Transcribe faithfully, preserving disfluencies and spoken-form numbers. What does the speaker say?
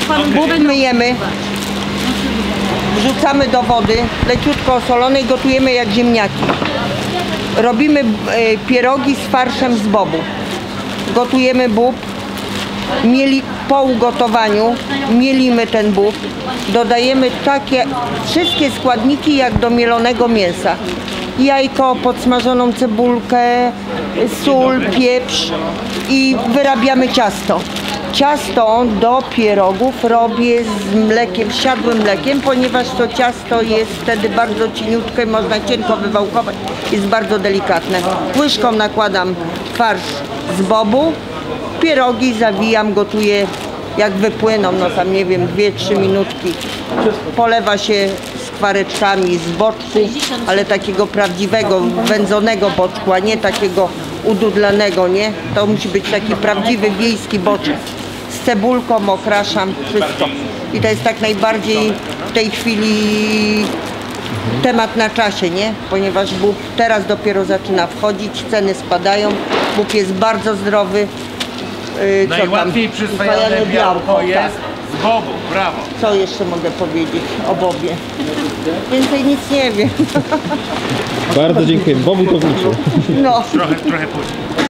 Bób myjemy, wrzucamy do wody, leciutko osolonej, gotujemy jak ziemniaki. Robimy pierogi z farszem z bobu. Gotujemy bób, mieli po ugotowaniu, mielimy ten bób, dodajemy takie wszystkie składniki jak do mielonego mięsa. Jajko, podsmażoną cebulkę, sól, pieprz i wyrabiamy ciasto. Ciasto do pierogów robię z mlekiem, z siadłym mlekiem, ponieważ to ciasto jest wtedy bardzo cieniutkie, można cienko wywałkować, jest bardzo delikatne. Łyżką nakładam farsz z bobu, pierogi zawijam, gotuję jak wypłyną, no tam nie wiem, dwie trzy minutki. Polewa się skwareczkami z boczku, ale takiego prawdziwego, wędzonego boczku, a nie takiego ududlanego, nie? To musi być taki prawdziwy wiejski boczek. Z cebulką okraszam wszystko. I to jest tak najbardziej w tej chwili temat na czasie, nie? Ponieważ bób teraz dopiero zaczyna wchodzić, ceny spadają, bób jest bardzo zdrowy. Yy, Najłatwiej przyswajane białko jest z bobu, brawo. Co jeszcze mogę powiedzieć o bobie? Więcej nic nie wiem. Bardzo dziękuję. Bobu to wrócił. No. Trochę, trochę później.